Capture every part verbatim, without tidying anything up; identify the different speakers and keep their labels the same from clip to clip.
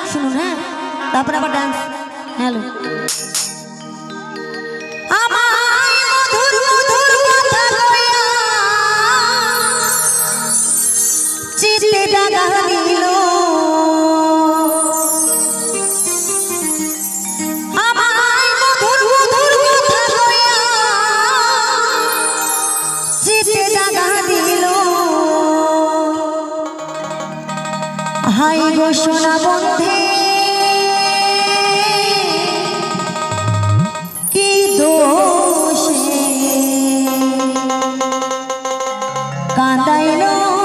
Speaker 1: শুনুন হ্যাঁ, তারপরে আবার ডান্স। হ্যালো চিতে দাগা দিল আমায় মধুর মধুর কথা কইয়া চিতে দাগা দিল হাই গো সোনা বন্ধে কি দোষে কাঁদাইল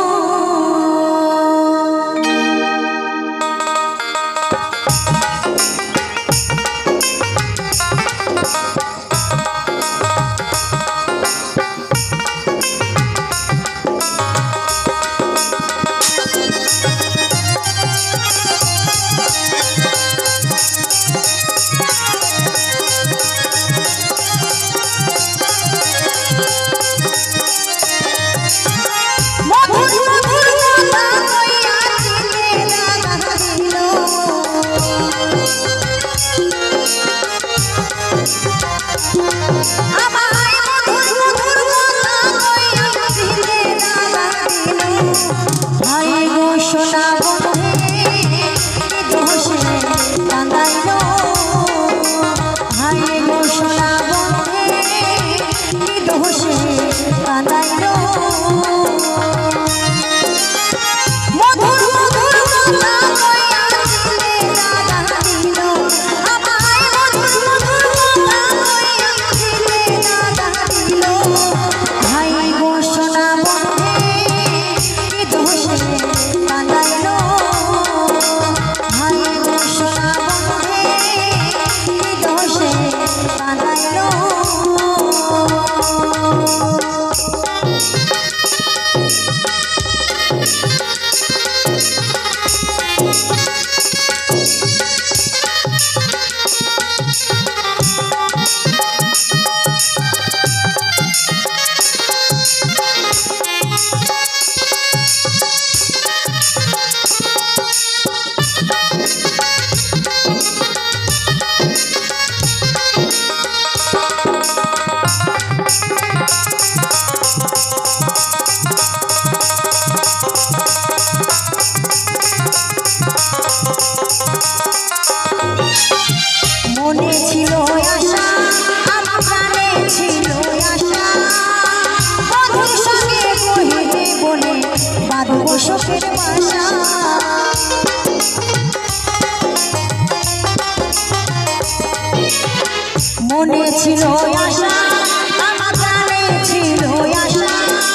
Speaker 1: মনে ছিল আশা আমার প্রাণে ছিল আশা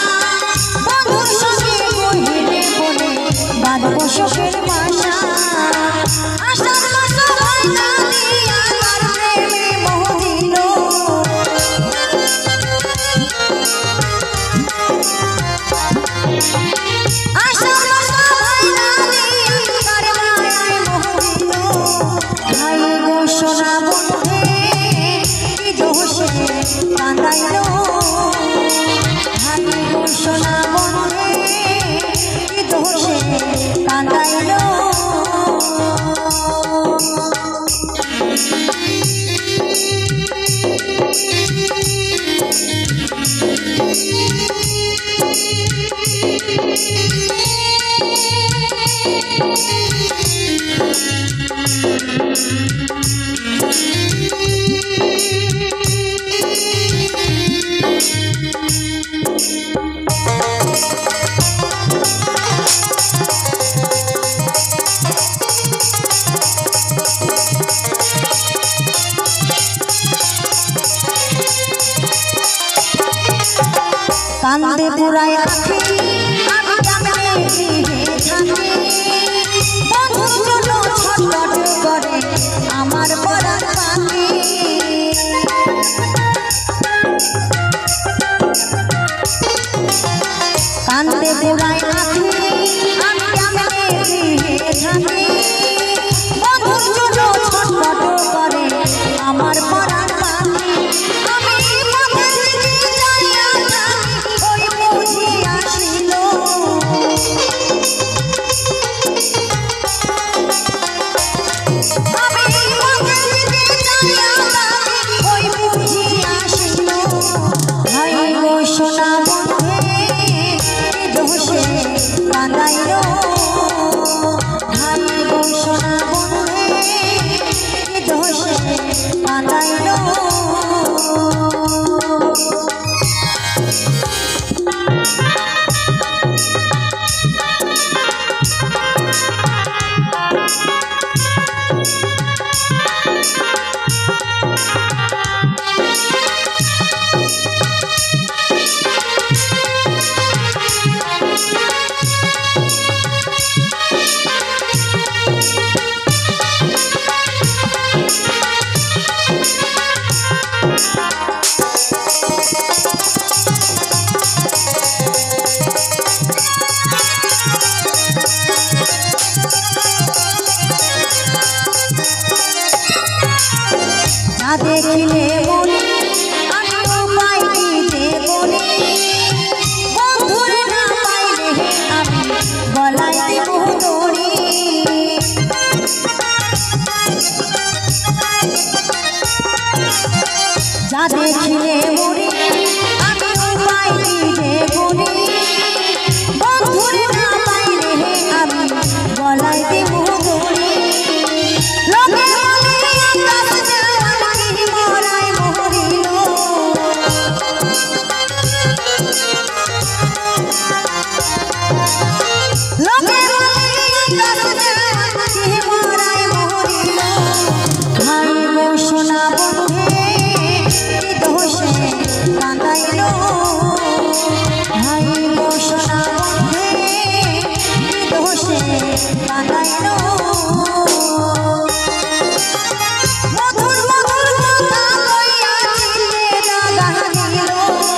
Speaker 1: বন্ধুর সঙ্গে কহিলে বলে বাঁধব শোকের বাসা আশার বাসা হয় না দিয়া আমার প্রেমে মোহ দিল আশার বাসা হয় না দিয়া আমার মায়ায় মোহ দিল হাই গো সোনা বন্ধে কাঁদাইল হাই গো সোনা বন্ধে কি দোষে কাঁদাইল কান্দে পুরাই আখি আমি কেমনে দিবে থাকি বন্ধুর জন্য ছটফট করে আমার পরাণ পাখি কান্দে পুরাই আখি আমি কেমনে দিবে থাকি বন্ধুর জন্য ছটফট করে আমার পরাণ পাখি আমি পথের দিকে যাইয়া থাকি ওই বুঝি আসে দেখিলে মনে আমি উপায় দিতে বলি বন্ধুরে না পাইলে আমি গলায় দেব দড়ি যা দেখিলে মনে আমি উপায় দিতে বলি বন্ধুরে না পাইলে আমি গলায় দেব দড়ি লোকে বলে আকাশ জল কি মরায় মরিল লোকে বলে আকাশ জল কি মরায় মরিল ভাই গো সোনা বন্ধে কি দোষে কাঁদাইল ভাই গো সোনা বন্ধে কি দোষে কাঁদাইল মধুর মধুর কথা কইয়া দিলে দাগা দিল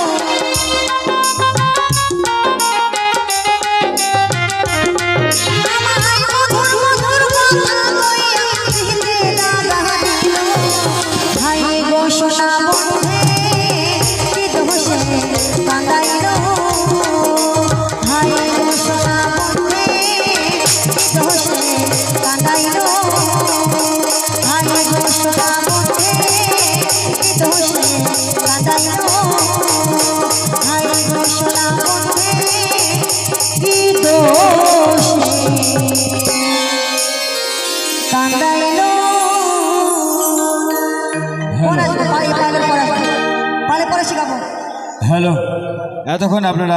Speaker 1: আমায় মধুর মধুর কথা কইয়া দিলে দাগা দিল ভাই গো সোনা বন্ধে কি দোষে কাঁদাইল ভাই গো সোনা বন্ধে কি দোষে কাঁদাইল ভাই গো সোনা বন্ধে কি দোষে কাঁদাইল ভাই গো সোনা বন্ধে কি দোষে কাঁদাইল কোন আসবে পালে পালে পড়া পালে পড়া শিখাবো
Speaker 2: হ্যালো, এতক্ষণ আপনারা